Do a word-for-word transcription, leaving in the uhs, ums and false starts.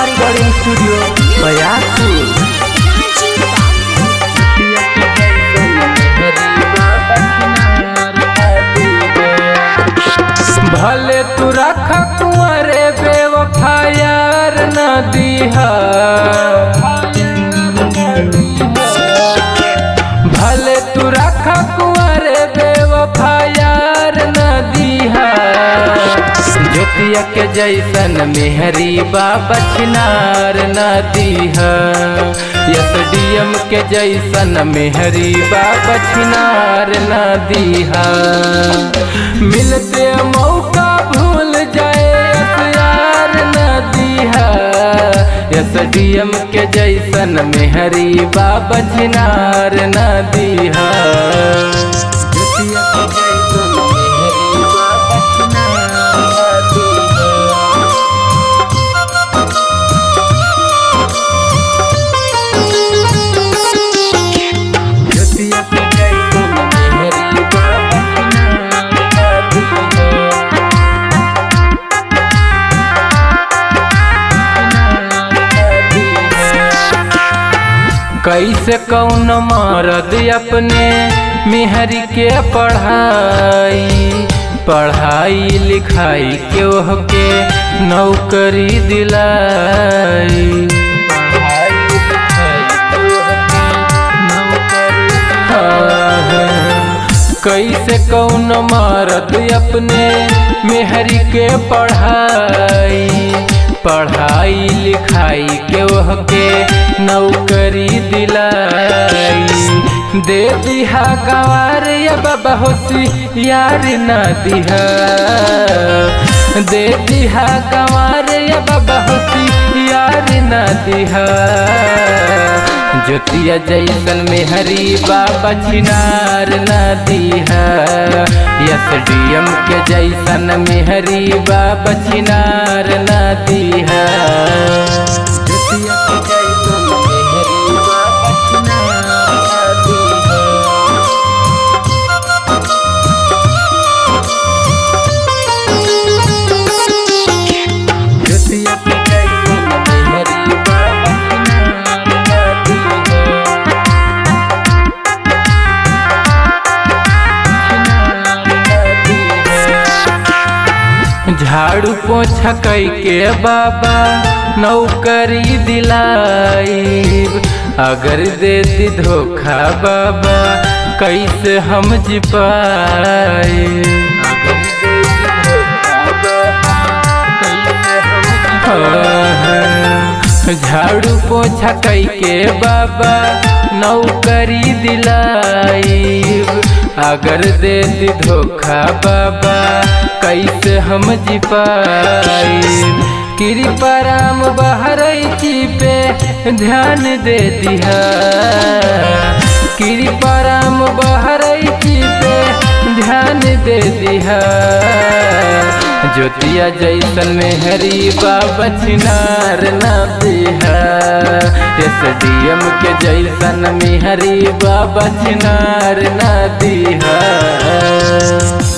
Recording studio Bayaspur. भले तू रख कुंवरे बेवफा यार न दीहा, भले तू रख कुंवरे बेवफा यार न दीहा। ज्योतिया के जैसन मेहरी बाबा छिनार न दीहा, एसडीएम के जैसन मेहरी बाबा छिनार न दीहा। मिलते मौका भूल जाए यार न दीहा, एसडीएम के जैसन मेहरी बाबा छिनार न दीहा। कैसे कौन मर्द अपने मेहरी के पढ़ाई पढ़ाई लिखाई के ओह के नौकरी दिलाई। कैसे कौन मर्द अपने मेहरी के पढ़ाई पढ़ाई लिखाई के ओह के नौकरी दिलाई। दे दिहा गंवार या बाबा होशी यार न दिहा, दे दिहा गंवार या बाबा होशी यार न दिहा। ज्योतिया जैसन मेहरी बाबा छिनार न दीहा, एसडीएम के जैसन मेहरी बाबा छिनार न दीहा। झाड़ू पोछा कई के बाबा नौकरी दिलाई। अगर देती धोखा बाबा कैसे हम जी पाए। झाड़ू पोछा कई के बाबा नौकरी दिलाई। अगर दे दी धोखा बाबा कैसे हम जी पाई। कृपा राम बहरैची पे ध्यान दे दिहा, कृपा राम बहरैची पे ध्यान दे दिहा। ज्योतिया जैसन मेहरी बाबा छिनार न दीहा, एसडीएम के जैसन मेहरी बाबा छिनार न दीहा।